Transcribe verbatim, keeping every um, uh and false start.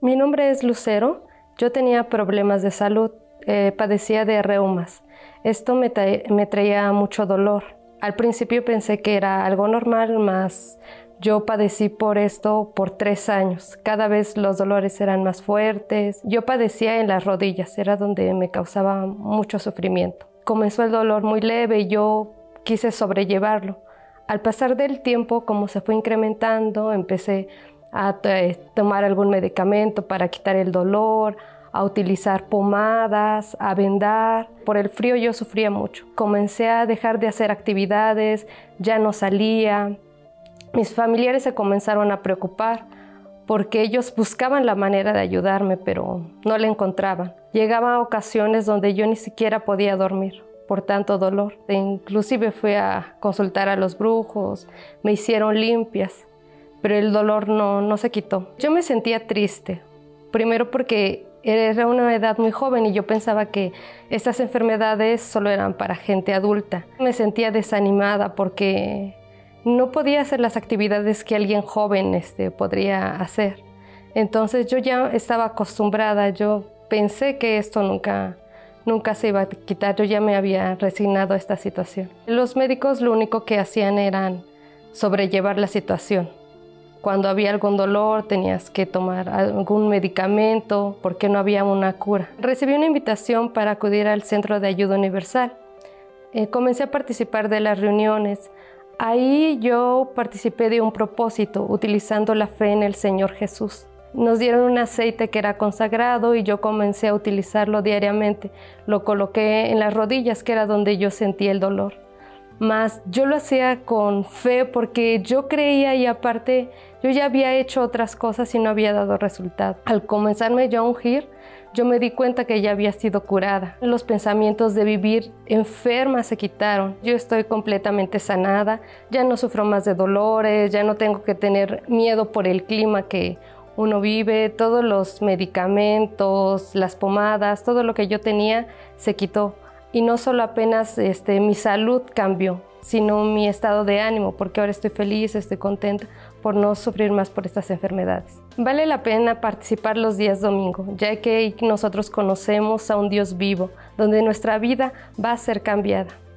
Mi nombre es Lucero. Yo tenía problemas de salud, eh, padecía de reumas. Esto me, tra me traía mucho dolor. Al principio pensé que era algo normal, mas yo padecí por esto por tres años. Cada vez los dolores eran más fuertes. Yo padecía en las rodillas, era donde me causaba mucho sufrimiento. Comenzó el dolor muy leve y yo quise sobrellevarlo. Al pasar del tiempo, como se fue incrementando, empecé a tomar algún medicamento para quitar el dolor, a utilizar pomadas, a vendar. Por el frío yo sufría mucho. Comencé a dejar de hacer actividades, ya no salía. Mis familiares se comenzaron a preocupar porque ellos buscaban la manera de ayudarme, pero no la encontraban. Llegaban a ocasiones donde yo ni siquiera podía dormir por tanto dolor. E inclusive fui a consultar a los brujos, me hicieron limpias, pero el dolor no, no se quitó. Yo me sentía triste, primero porque era una edad muy joven y yo pensaba que estas enfermedades solo eran para gente adulta. Me sentía desanimada porque no podía hacer las actividades que alguien joven este, podría hacer. Entonces yo ya estaba acostumbrada, yo pensé que esto nunca, nunca se iba a quitar, yo ya me había resignado a esta situación. Los médicos lo único que hacían era sobrellevar la situación. Cuando había algún dolor tenías que tomar algún medicamento porque no había una cura. Recibí una invitación para acudir al Centro de Ayuda Universal. Eh, comencé a participar de las reuniones. Ahí yo participé de un propósito utilizando la fe en el Señor Jesús. Nos dieron un aceite que era consagrado y yo comencé a utilizarlo diariamente. Lo coloqué en las rodillas, que era donde yo sentía el dolor. Mas yo lo hacía con fe porque yo creía y aparte yo ya había hecho otras cosas y no había dado resultado. Al comenzarme yo a ungir, yo me di cuenta que ya había sido curada. Los pensamientos de vivir enferma se quitaron. Yo estoy completamente sanada, ya no sufro más de dolores, ya no tengo que tener miedo por el clima que uno vive. Todos los medicamentos, las pomadas, todo lo que yo tenía se quitó. Y no solo apenas este, mi salud cambió, sino mi estado de ánimo, porque ahora estoy feliz, estoy contenta por no sufrir más por estas enfermedades. Vale la pena participar los días domingo, ya que nosotros conocemos a un Dios vivo, donde nuestra vida va a ser cambiada.